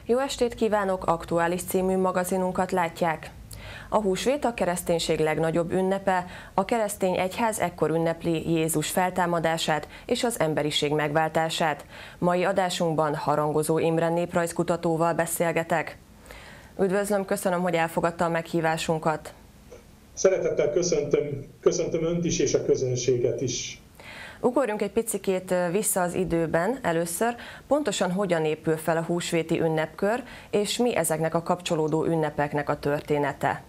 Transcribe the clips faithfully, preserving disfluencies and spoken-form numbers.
Jó estét kívánok! Aktuális című magazinunkat látják. A húsvét a kereszténység legnagyobb ünnepe, a keresztény egyház ekkor ünnepli Jézus feltámadását és az emberiség megváltását. Mai adásunkban Harangozó Imre néprajzkutatóval beszélgetek. Üdvözlöm, köszönöm, hogy elfogadta a meghívásunkat. Szeretettel köszöntöm, köszöntöm Önt is és a közönséget is. Ugorjunk egy picikét vissza az időben először. Pontosan hogyan épül fel a húsvéti ünnepkör, és mi ezeknek a kapcsolódó ünnepeknek a története?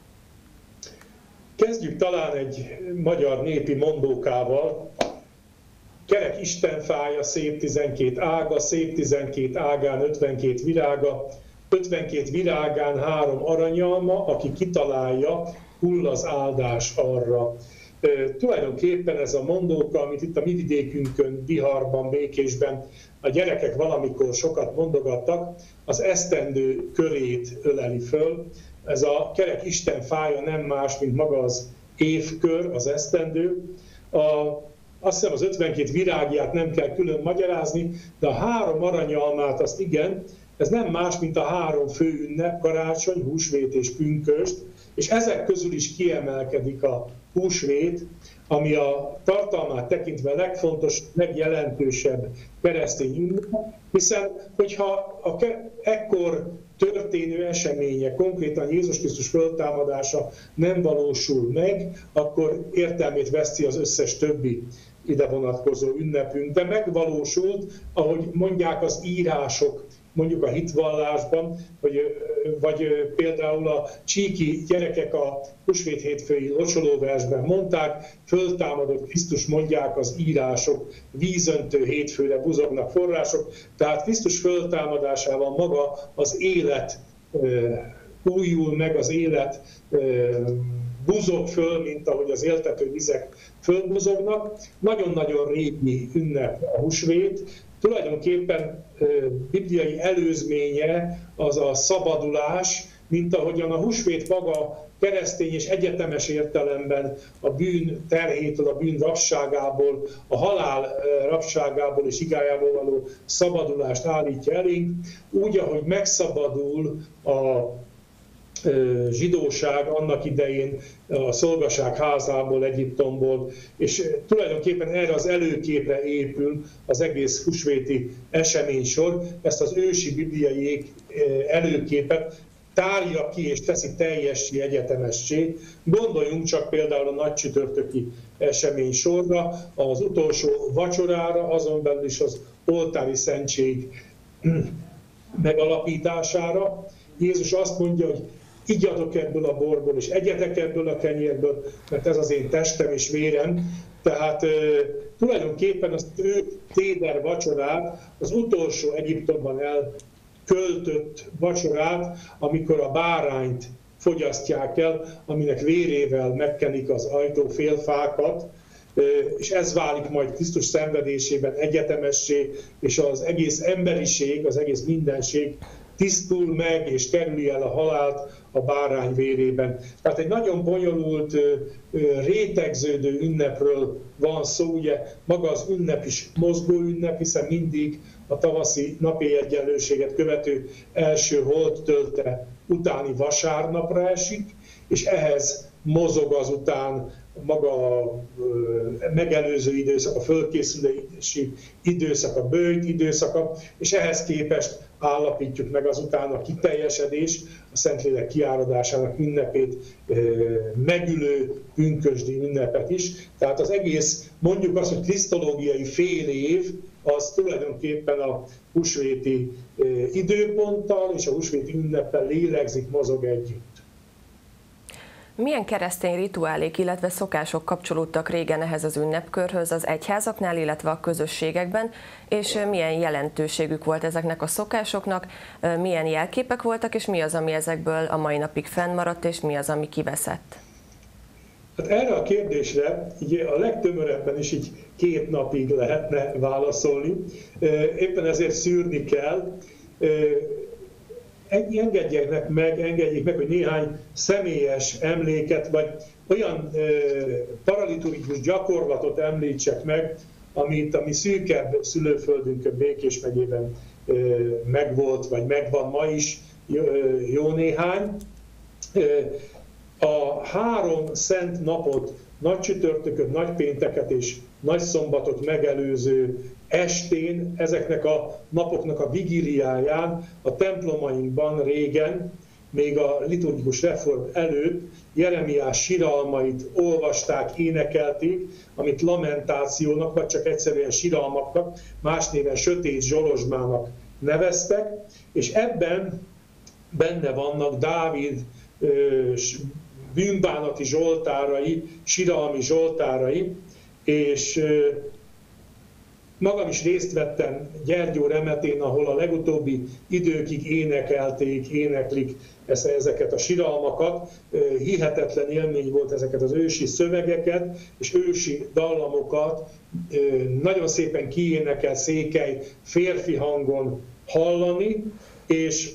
Kezdjük talán egy magyar népi mondókával. Kerek istenfája, szép tizenkét ága, szép tizenkét ágán ötvenkét virága, ötvenkét virágán három aranyalma, aki kitalálja, hull az áldás arra. E, tulajdonképpen ez a mondóka, amit itt a mi vidékünkön, Biharban, Békésben a gyerekek valamikor sokat mondogattak, az esztendő körét öleli föl. Ez a kerek istenfája nem más, mint maga az évkör, az esztendő. A, azt hiszem az ötvenkét virágját nem kell külön magyarázni, de a három aranyalmát azt igen, ez nem más, mint a három fő ünnep, karácsony, húsvét és pünkösd, és ezek közül is kiemelkedik a húsvét, ami a tartalmát tekintve legfontos, legjelentősebb keresztény ünnep, hiszen hogyha a ekkor történő eseménye, konkrétan Jézus Krisztus föltámadása nem valósul meg, akkor értelmét veszti az összes többi ide vonatkozó ünnepünk. De megvalósult, ahogy mondják az írások, mondjuk a hitvallásban, vagy, vagy például a csíki gyerekek a húsvét hétfői locsolóversben mondták, föltámadott Krisztus, mondják az írások, vízöntő hétfőre buzognak források, tehát Krisztus föltámadásával maga az élet újul meg, az élet buzog föl, mint ahogy az éltető vizek fölbuzognak. Nagyon-nagyon régi ünnep a húsvét. Tulajdonképpen bibliai előzménye az a szabadulás, mint ahogyan a húsvét maga keresztény és egyetemes értelemben a bűn terhétől, a bűn rabságából, a halál rabságából és igájából való szabadulást állítja elénk, úgy, ahogy megszabadul a zsidóság annak idején a szolgaság házából, Egyiptomból, és tulajdonképpen erre az előképre épül az egész húsvéti eseménysor. Ezt az ősi bibliai előképet tárja ki és teszi teljessé, egyetemessé. Gondoljunk csak például a nagycsütörtöki eseménysorra, az utolsó vacsorára, azon belül is az oltári szentség megalapítására. Jézus azt mondja, hogy igyatok ebből a borból, és egyetek ebből a kenyérből, mert ez az én testem és vérem. Tehát e, tulajdonképpen az ő téder vacsorát, az utolsó Egyiptomban elköltött vacsorát, amikor a bárányt fogyasztják el, aminek vérével megkenik az ajtófélfákat, e, és ez válik majd Krisztus szenvedésében egyetemessé, és az egész emberiség, az egész mindenség tisztul meg és kerüli el a halált a bárány vérében. Tehát egy nagyon bonyolult, rétegződő ünnepről van szó, ugye maga az ünnep is mozgó ünnep, hiszen mindig a tavaszi napi egyenlőséget követő első holdtölte utáni vasárnapra esik, és ehhez mozog azután maga a megelőző időszak, a fölkészülési időszak, a böjt időszaka, és ehhez képest állapítjuk meg azután a kiteljesedés, a Szentlélek kiáradásának ünnepét, megülő pünkösdi ünnepet is. Tehát az egész, mondjuk azt, hogy krisztológiai fél év, az tulajdonképpen a húsvéti időponttal és a húsvéti ünneppel lélegzik, mozog együtt. Milyen keresztény rituálék, illetve szokások kapcsolódtak régen ehhez az ünnepkörhöz az egyházaknál, illetve a közösségekben, és milyen jelentőségük volt ezeknek a szokásoknak, milyen jelképek voltak, és mi az, ami ezekből a mai napig fennmaradt, és mi az, ami kiveszett? Hát erre a kérdésre így a legtömörebben is így két napig lehetne válaszolni. Éppen ezért szűrni kell. Engedjék meg, engedjék meg, hogy néhány személyes emléket, vagy olyan e, paraliturgikus gyakorlatot említsek meg, amit a mi szűkebb szülőföldünkön, Békés megyében megvolt, vagy megvan ma is jó néhány. A három szent napot, nagy csütörtököt, nagy pénteket és nagy szombatot megelőző estén, ezeknek a napoknak a vigíliáján a templomainkban régen, még a liturgikus reform előtt Jeremiás siralmait olvasták, énekelték, amit lamentációnak, vagy csak egyszerűen siralmaknak, más néven sötét zsolozsmának neveztek, és ebben benne vannak Dávid bűnbánati zsoltárai, siralmi zsoltárai, és magam is részt vettem Gyergyó remetén, ahol a legutóbbi időkig énekelték, éneklik ezeket a siralmakat. Hihetetlen élmény volt ezeket az ősi szövegeket és ősi dallamokat nagyon szépen kiénekel székely férfi hangon hallani, és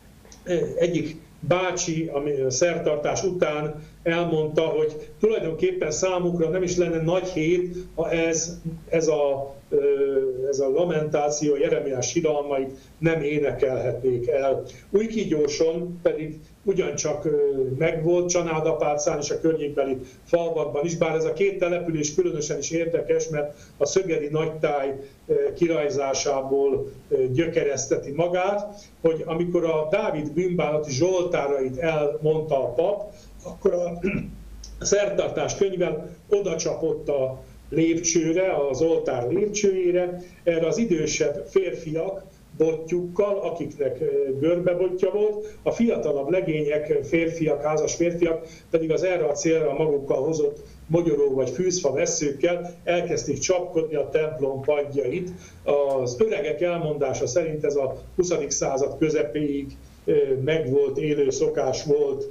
egyik bácsi, ami a szertartás után elmondta, hogy tulajdonképpen számukra nem is lenne nagy hét, ha ez, ez, a, ez a lamentáció, Jeremiás siralmait nem énekelhetnék el. Újkígyóson pedig ugyancsak megvolt, Csanádapácán és a környékbeli falvakban is, bár ez a két település különösen is érdekes, mert a szögedi nagytáj kirajzásából gyökereszteti magát, hogy amikor a Dávid bűnbánati zsoltárait elmondta a pap, akkor a szertartás könyvvel oda csapott a lépcsőre, az oltár lépcsőjére, erre az idősebb férfiak bottyukkal, akiknek görbebotja volt, a fiatalabb legények, férfiak, házas férfiak pedig az erre a célra magukkal hozott mogyoró vagy fűzfa vesszőkkel elkezdték csapkodni a templom padjait. Az öregek elmondása szerint ez a huszadik század közepéig megvolt, élő szokás volt.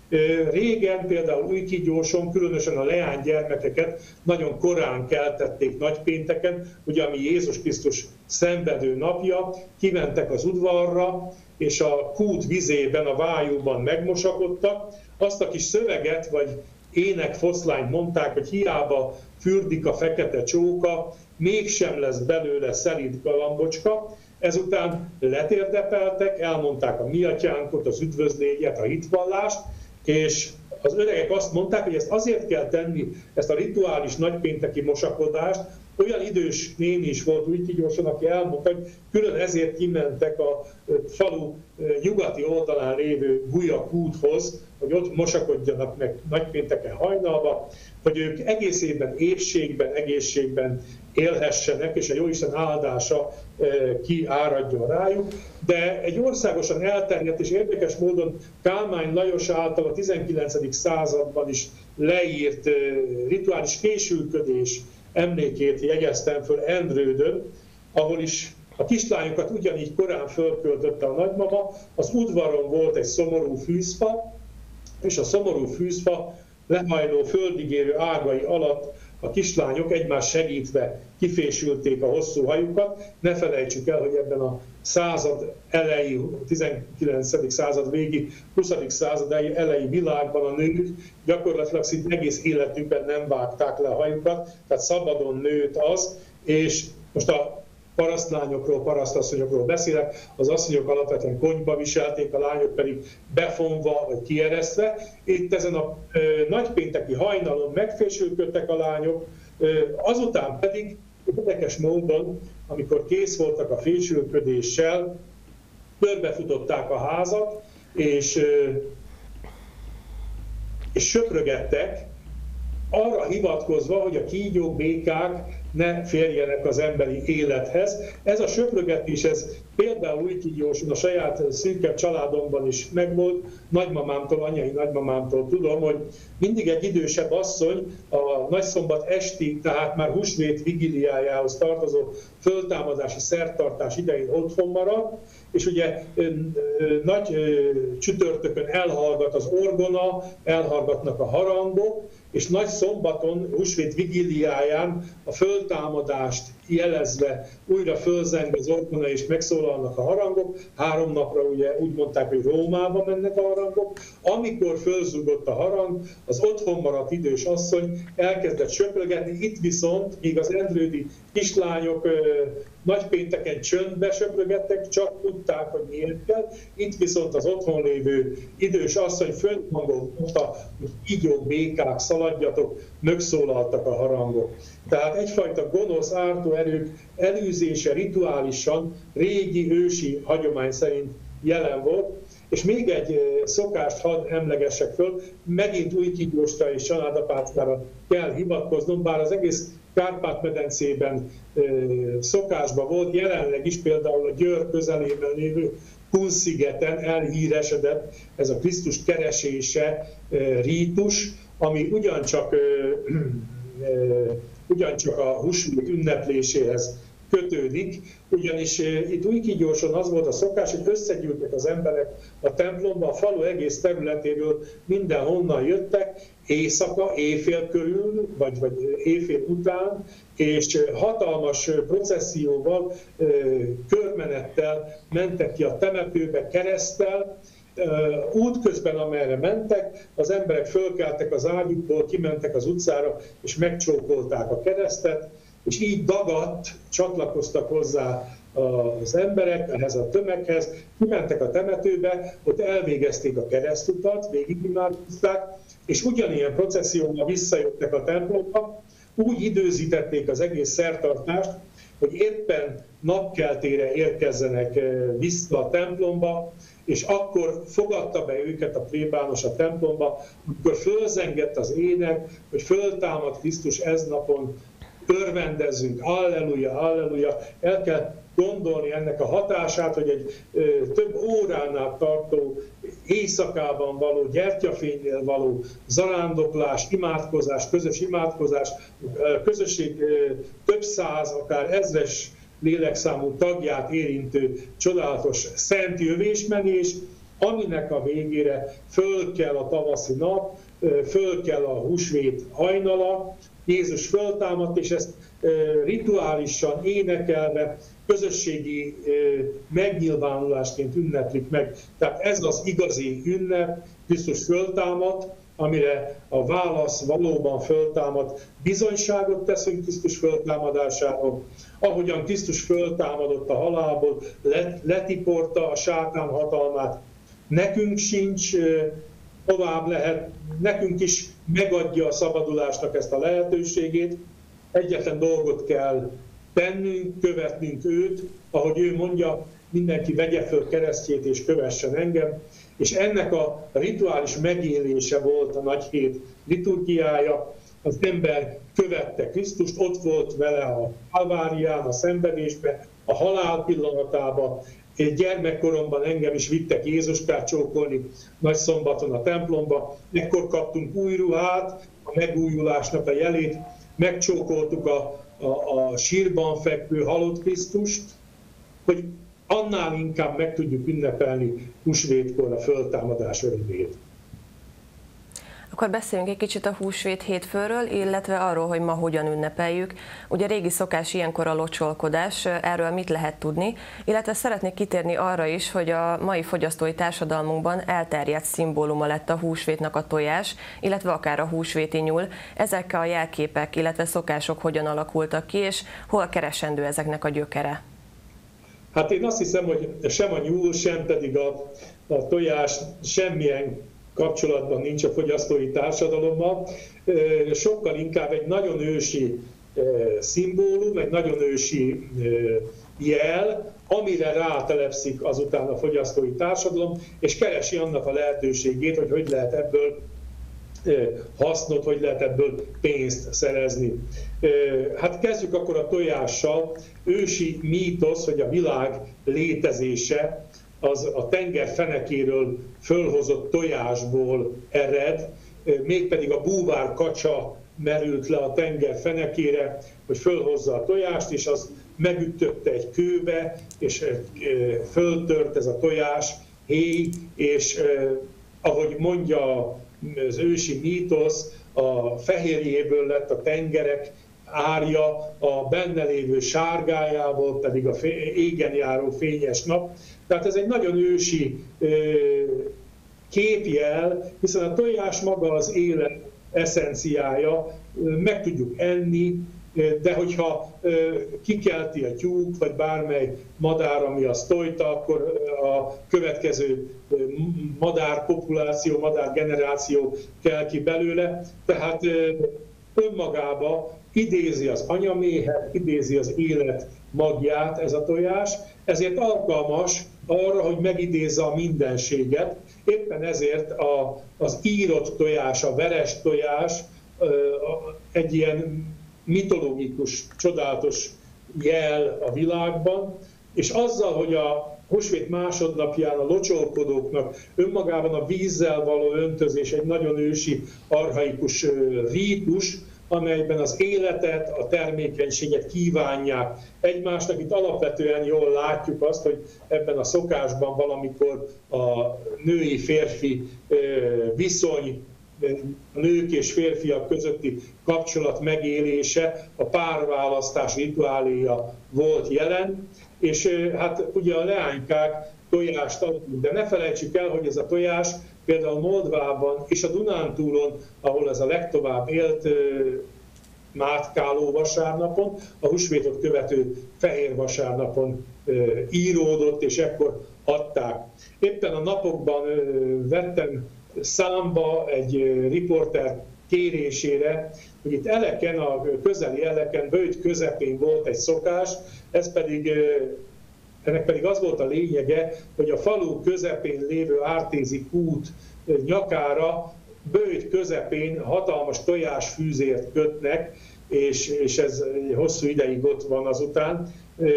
Régen például Újkígyóson, különösen a leánygyermekeket nagyon korán keltették nagypénteken, ugye ami Jézus Krisztus szenvedő napja, kimentek az udvarra, és a kút vizében, a vájúban megmosakodtak, azt a kis szöveget vagy énekfoszlányt mondták, hogy hiába fürdik a fekete csóka, mégsem lesz belőle szelíd galambocska. Ezután letérdepeltek, elmondták a mi atyánkot, az üdvözlégyet, a hitvallást, és az öregek azt mondták, hogy ezt azért kell tenni, ezt a rituális nagypénteki mosakodást. Olyan idős néni is volt Újkígyóson, aki elmondta, hogy külön ezért kimentek a falu nyugati oldalán lévő Gulyakúthoz, hogy ott mosakodjanak meg nagypénteken hajnalba, hogy ők egész évben épségben, egészségben élhessenek, és a Jóisten áldása kiáradjon rájuk. De egy országosan elterjedt és érdekes módon Kálmán Lajos által a tizenkilencedik században is leírt rituális fésülködés emlékét jegyeztem föl Endrődön, ahol is a kislányokat ugyanígy korán fölköltötte a nagymama. Az udvaron volt egy szomorú fűzfa, és a szomorú fűzfa lehajló földigérő ágai alatt a kislányok egymás segítve kifésülték a hosszú hajukat. Ne felejtsük el, hogy ebben a század elejé, tizenkilencedik század végi, huszadik század elejé világban a nők gyakorlatilag szinte egész életükben nem vágták le a hajukat, tehát szabadon nőtt az, és most a parasztlányokról, parasztasszonyokról beszélek, az asszonyok alapvetően konyba viselték, a lányok pedig befonva vagy kieresztve. Itt ezen a ö, nagypénteki hajnalon megfésülködtek a lányok, ö, azután pedig érdekes módon, amikor kész voltak a fésülködéssel, körbefutották a házat, és, ö, és söprögettek, arra hivatkozva, hogy a kígyók, békák ne férjenek az emberi élethez. Ez a söprögetés, ez például Újkígyóson a saját szűkebb családomban is megvolt. Nagymamámtól, anyai nagymamámtól tudom, hogy mindig egy idősebb asszony a nagyszombat esti, tehát már húsvét vigíliájához tartozó föltámadási szertartás idején otthon maradt, és ugye nagy csütörtökön elhallgat az orgona, elhallgatnak a harangok, és nagy szombaton, húsvét vigíliáján a föltámadást jelezve újra fölzeng az orgona, és megszólalnak a harangok. Három napra ugye úgy mondták, hogy Rómába mennek a harangok. harangok. Amikor fölzúgott a harang, az otthon maradt idős asszony elkezdett söprögetni, itt viszont, míg az endrődi kislányok nagypénteken csöndbe söprögettek, csak tudták, hogy miért kell. Itt viszont az otthon lévő idős asszony fönnhangon mondta, hogy kígyók, békák, szaladjatok, megszólaltak a harangok. Tehát egyfajta gonosz, ártó erők elűzése rituálisan, régi, ősi hagyomány szerint jelen volt. És még egy szokást hadd emlegessek föl, megint Újkígyóstra és családapáckára kell hivatkoznom, bár az egész Kárpát-medencében szokásban volt, jelenleg is például a Győr közelében lévő Kun-szigeten elhíresedett ez a Krisztus keresése rítus, ami ugyancsak, ugyancsak a húsvét ünnepléséhez kötődik, ugyanis itt Újkígyóson az volt a szokás, hogy összegyűltek az emberek a templomba, a falu egész területéről mindenhonnan jöttek, éjszaka, éjfél körül, vagy, vagy éjfél után, és hatalmas processzióval, körmenettel mentek ki a temetőbe, kereszttel. Útközben, amerre mentek, az emberek fölkeltek az ágyukból, kimentek az utcára, és megcsókolták a keresztet, és így dagadt, csatlakoztak hozzá az emberek ehhez a tömeghez, kimentek a temetőbe, ott elvégezték a keresztutat, végigimádkozták, és ugyanilyen processzióval visszajöttek a templomba, úgy időzítették az egész szertartást, hogy éppen napkeltére érkezzenek vissza a templomba, és akkor fogadta be őket a plébános a templomba, amikor fölzengett az ének, hogy föltámad Krisztus ez napon, örvendezzünk, alleluja, alleluja. El kell gondolni ennek a hatását, hogy egy ö, több óránál tartó éjszakában való, gyertyafénynél való zarándoklás, imádkozás, közös imádkozás, közösség ö, több száz, akár ezres lélekszámú tagját érintő csodálatos szent jövésmenés, aminek a végére föl kell a tavaszi nap, föl kell a húsvét hajnala, Jézus föltámadt, és ezt rituálisan, énekelve, közösségi megnyilvánulásként ünneplik meg. Tehát ez az igazi ünnep, Krisztus föltámadt, amire a válasz valóban föltámadt. Bizonyságot teszünk Krisztus föltámadásáról, ahogyan Krisztus föltámadott a halálból, letiporta a sátán hatalmát. Nekünk sincs tovább lehet, nekünk is megadja a szabadulásnak ezt a lehetőségét. Egyetlen dolgot kell tennünk, követnünk őt, ahogy ő mondja, mindenki vegye föl keresztjét és kövessen engem. És ennek a rituális megélése volt a nagy hét liturgiája. Az ember követte Krisztust, ott volt vele a Kalvárián, a szenvedésben, a halál pillanatában. Én gyermekkoromban engem is vittek Jézuskát csókolni Nagyszombaton a templomba, ekkor kaptunk új ruhát, a megújulásnak a jelét, megcsókoltuk a, a, a sírban fekvő halott Krisztust, hogy annál inkább meg tudjuk ünnepelni húsvétkor a föltámadás örömét. Akkor beszéljünk egy kicsit a húsvét hétfőről, illetve arról, hogy ma hogyan ünnepeljük. Ugye régi szokás ilyenkor a locsolkodás, erről mit lehet tudni, illetve szeretnék kitérni arra is, hogy a mai fogyasztói társadalmunkban elterjedt szimbóluma lett a húsvétnak a tojás, illetve akár a húsvéti nyúl. Ezek a jelképek, illetve szokások hogyan alakultak ki, és hol keresendő ezeknek a gyökere? Hát én azt hiszem, hogy sem a nyúl, sem pedig a, a tojás semmilyen kapcsolatban nincs a fogyasztói társadalommal, sokkal inkább egy nagyon ősi szimbólum, egy nagyon ősi jel, amire rátelepszik azután a fogyasztói társadalom, és keresi annak a lehetőségét, hogy hogy lehet ebből hasznot, hogy lehet ebből pénzt szerezni. Hát kezdjük akkor a tojással. Ősi mítosz, hogy a világ létezése az a tenger fenekéről fölhozott tojásból ered, mégpedig a búvár kacsa merült le a tenger fenekére, hogy fölhozza a tojást, és az megütötte egy kőbe, és föltört ez a tojás, héj, és ahogy mondja az ősi mítosz, a fehérjéből lett a tengerek árja, a benne lévő sárgájából pedig a égen járó fényes nap. Tehát ez egy nagyon ősi képjel, hiszen a tojás maga az élet eszenciája, meg tudjuk enni, de hogyha kikelti a tyúk, vagy bármely madár, ami azt tojta, akkor a következő madárpopuláció, madárgeneráció kell ki belőle. Tehát önmagába idézi az anyaméhet, idézi az élet magját ez a tojás, ezért alkalmas arra, hogy megidézze a mindenséget. Éppen ezért a, az írott tojás, a veres tojás egy ilyen mitológikus, csodálatos jel a világban, és azzal, hogy a húsvét másodnapján a locsolkodóknak önmagában a vízzel való öntözés egy nagyon ősi, archaikus rítus, amelyben az életet, a termékenységet kívánják egymásnak. Itt alapvetően jól látjuk azt, hogy ebben a szokásban valamikor a női-férfi viszony, a nők és férfiak közötti kapcsolat megélése, a párválasztás rituáléja volt jelen, és hát ugye a leánykák tojást adunk, de ne felejtsük el, hogy ez a tojás például Moldvában és a Dunántúlon, ahol ez a legtovább élt, Mátkáló vasárnapon, a húsvétot követő fehér vasárnapon íródott, és ekkor adták. Éppen a napokban vettem számba egy riporter kérésére, hogy itt Eleken, a közeli Eleken, Böjt közepén volt egy szokás, ez pedig, ennek pedig az volt a lényege, hogy a falu közepén lévő Ártézi kút nyakára Böjt közepén hatalmas tojásfűzért kötnek, és, és ez hosszú ideig ott van azután.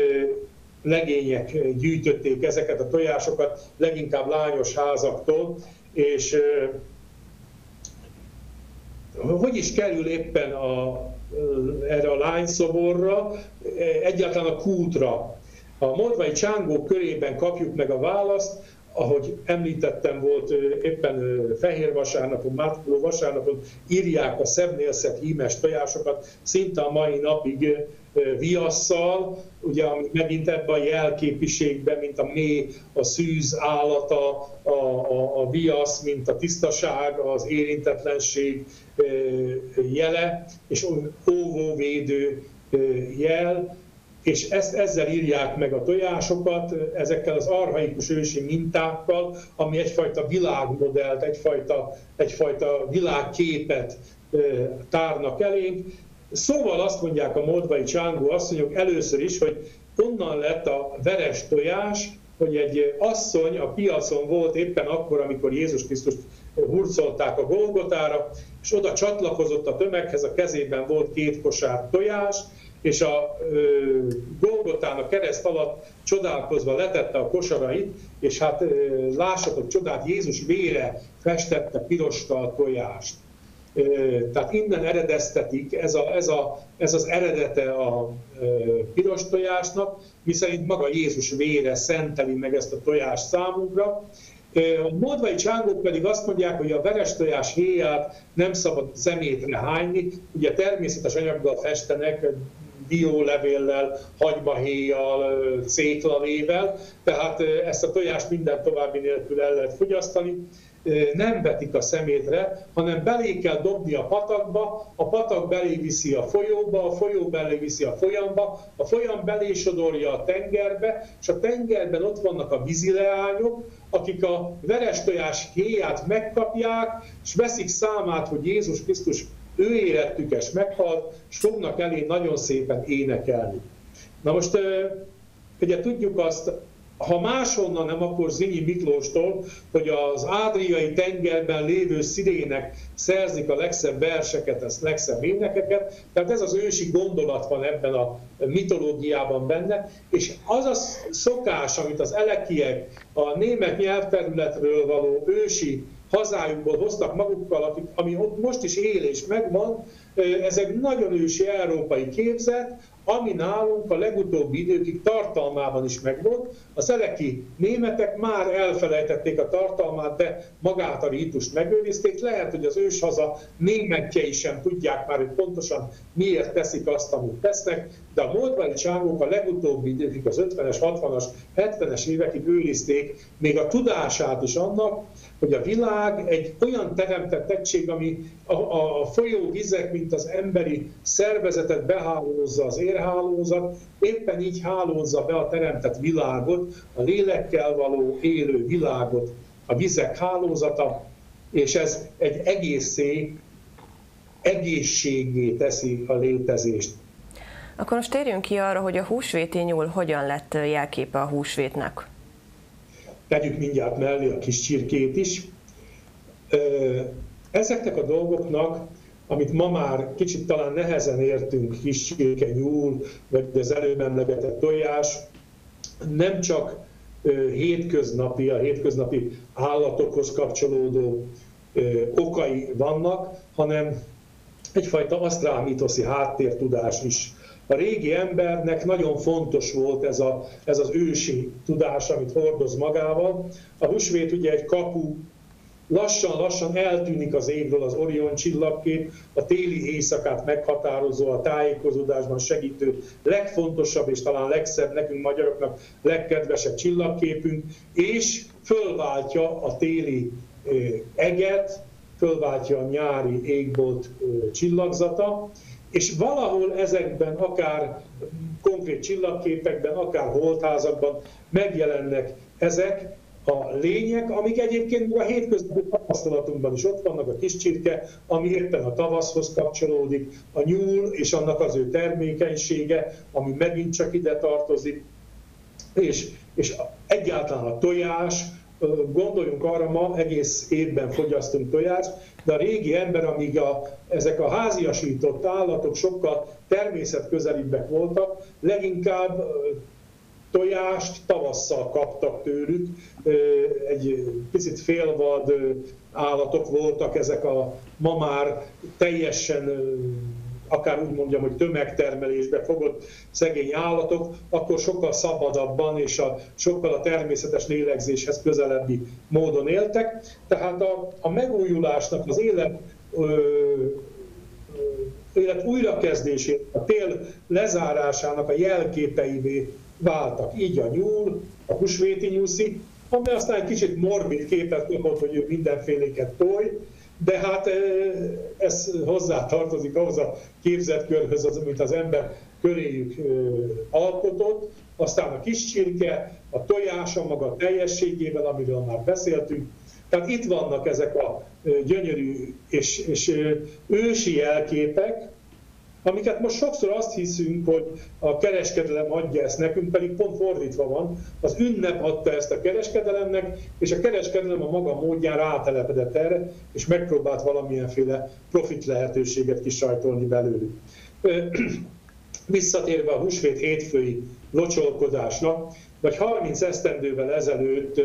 Legények gyűjtötték ezeket a tojásokat, leginkább lányos házaktól, és hogy is kerül éppen a, erre a lányszoborra, egyáltalán a kútra. A moldvai csángók körében kapjuk meg a választ, ahogy említettem, volt éppen fehér vasárnapon, Mátkáló vasárnapon írják a szebbnélszett hímes tojásokat, szinte a mai napig viasszal, ugye, ami megint ebben a jelképiségben, mint a méh, a szűz állata, a, a, a viasz, mint a tisztaság, az érintetlenség jele, és óvóvédő jel, és ezt, ezzel írják meg a tojásokat, ezekkel az archaikus ősi mintákkal, ami egyfajta világmodellt, egyfajta, egyfajta világképet tárnak elénk. Szóval azt mondják a moldvai csángó asszonyok először is, hogy onnan lett a veres tojás, hogy egy asszony a piacon volt éppen akkor, amikor Jézus Krisztust hurcolták a Golgotára, és oda csatlakozott a tömeghez, a kezében volt két kosár tojás, és a ö, Golgotán a kereszt alatt csodálkozva letette a kosarait, és hát ö, lássatok csodát, Jézus vére festette pirosra a tojást. Ö, tehát innen eredeztetik, ez, a, ez, a, ez az eredete a ö, piros tojásnak, miszerint maga Jézus vére szenteli meg ezt a tojást számunkra. A moldvai csángók pedig azt mondják, hogy a veres tojás héját nem szabad szemétre hányni, ugye természetes anyaggal festenek, diólevéllel, hagymahéjjal, céklalével, tehát ezt a tojást minden további nélkül el lehet fogyasztani. Nem vetik a szemétre, hanem belé kell dobni a patakba, a patak belé viszi a folyóba, a folyó belé viszi a folyamba, a folyam belé sodorja a tengerbe, és a tengerben ott vannak a vízileányok, akik a veres tojás héját megkapják, és veszik számát, hogy Jézus Krisztus ő érettükes meghalt, és fognak elé nagyon szépen énekelni. Na most ugye tudjuk azt, ha máshonnan nem, akkor Zrínyi Miklóstól, hogy az Ádriai tengerben lévő szirének szerzik a legszebb verseket, a legszebb énekeket, tehát ez az ősi gondolat van ebben a mitológiában benne, és az a szokás, amit az elekiek a német nyelvterületről való ősi hazájukból hoztak magukkal, ami ott most is él és megvan, ez egy nagyon ősi európai képzet, ami nálunk a legutóbbi időkig tartalmában is megvolt. A szeleki németek már elfelejtették a tartalmát, de magát a rítust megőrizték. Lehet, hogy az őshaza németjei sem tudják már, hogy pontosan miért teszik azt, amit tesznek, de a moldvai csángók a legutóbbi időkig, az ötvenes, hatvanas, hetvenes évekig őrizték még a tudását is annak, hogy a világ egy olyan teremtett egység, ami a, a, a folyóvizek, mint az emberi szervezetet behálózza az érhálózat, éppen így hálózza be a teremtett világot, a lélekkel való élő világot, a vizek hálózata, és ez egy egészé, egészségé teszi a létezést. Akkor most térjünk ki arra, hogy a húsvéti nyúl hogyan lett jelképe a húsvétnek. Tegyük mindjárt mellé a kis csirkét is. Ezeknek a dolgoknak, amit ma már kicsit talán nehezen értünk, kis csirke, nyúl, vagy az előbb emlegetett tojás, nem csak hétköznapi, a hétköznapi állatokhoz kapcsolódó okai vannak, hanem egyfajta asztrálmitoszi háttértudás is. A régi embernek nagyon fontos volt ez, a, ez az ősi tudás, amit hordoz magával. A húsvét ugye egy kapu, lassan-lassan eltűnik az égről az Orion csillagkép, a téli éjszakát meghatározó, a tájékozódásban segítő, legfontosabb és talán legszebb, nekünk magyaroknak legkedvesebb csillagképünk, és fölváltja a téli eget, fölváltja a nyári égbolt csillagzata, és valahol ezekben, akár konkrét csillagképekben, akár holdházakban megjelennek ezek a lények, amik egyébként a hétköznapi tapasztalatunkban is ott vannak, a kis csirke, ami éppen a tavaszhoz kapcsolódik, a nyúl és annak az ő termékenysége, ami megint csak ide tartozik, és, és egyáltalán a tojás, gondoljunk arra, ma egész évben fogyasztunk tojást, de a régi ember, amíg a, ezek a háziasított állatok sokkal természetközelibbek voltak, leginkább tojást tavasszal kaptak tőlük, egy picit félvad állatok voltak ezek a ma már teljesen, akár úgy mondjam, hogy tömegtermelésbe fogott szegény állatok, akkor sokkal szabadabban és a, sokkal a természetes lélegzéshez közelebbi módon éltek. Tehát a, a megújulásnak, az élet, ö, ö, élet újrakezdését, a tél lezárásának a jelképeivé váltak. Így a nyúl, a húsvéti nyuszi, ami aztán egy kicsit morbid képet kapott, hogy ő mindenféléket toj, de hát ez hozzá tartozik ahhoz a képzetkörhöz, amit az ember köréjük alkotott, aztán a kis csirke, a tojása maga teljességével, amiről már beszéltünk. Tehát itt vannak ezek a gyönyörű és, és ősi jelképek, amiket most sokszor azt hiszünk, hogy a kereskedelem adja ezt nekünk, pedig pont fordítva van. Az ünnep adta ezt a kereskedelemnek, és a kereskedelem a maga módján rátelepedett erre, és megpróbált valamilyenféle profit lehetőséget kisajtolni belőlük. Visszatérve a húsvét hétfői locsolkodásnak, vagy harminc esztendővel ezelőtt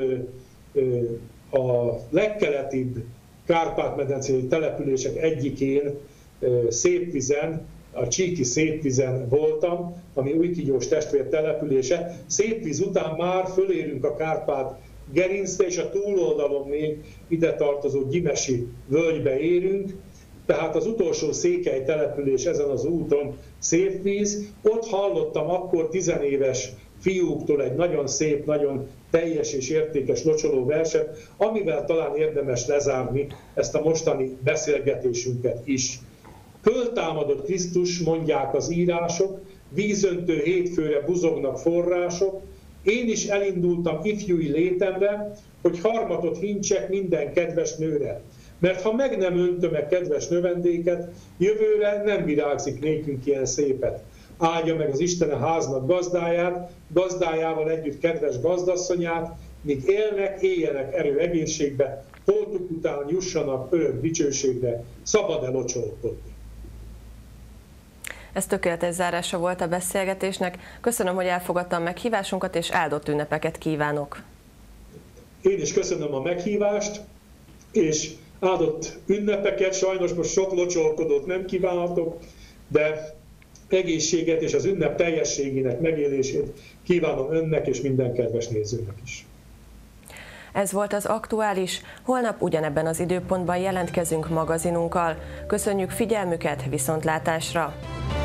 a legkeletibb Kárpát-medencei települések egyikén, Szépvizen, a Csíki Szépvizen voltam, ami Újkígyós testvér települése. Szépvíz után már fölérünk a Kárpát gerincre, és a túloldalon még ide tartozó Gyimesi völgybe érünk. Tehát az utolsó székely település ezen az úton Szépvíz. Ott hallottam akkor tizenéves fiúktól egy nagyon szép, nagyon teljes és értékes locsoló verset, amivel talán érdemes lezárni ezt a mostani beszélgetésünket is. Föltámadott Krisztus, mondják az írások, vízöntő hétfőre buzognak források, én is elindultam ifjúi létemre, hogy harmatot hintsek minden kedves nőre. Mert ha meg nem öntöm meg kedves növendéket, jövőre nem virágzik nékünk ilyen szépet. Áldja meg az Isten a háznak gazdáját, gazdájával együtt kedves gazdasszonyát, míg élnek, éljenek erő egészségbe, holtuk után jussanak örök dicsőségre, szabad-e locsolkodni. Ez tökéletes zárása volt a beszélgetésnek. Köszönöm, hogy elfogadtam meghívásunkat, és áldott ünnepeket kívánok. Én is köszönöm a meghívást, és áldott ünnepeket. Sajnos most sok locsolkodót nem kívánhatok, de egészséget és az ünnep teljességének megélését kívánom önnek és minden kedves nézőnek is. Ez volt az Aktuális, holnap ugyanebben az időpontban jelentkezünk magazinunkkal. Köszönjük figyelmüket, viszontlátásra!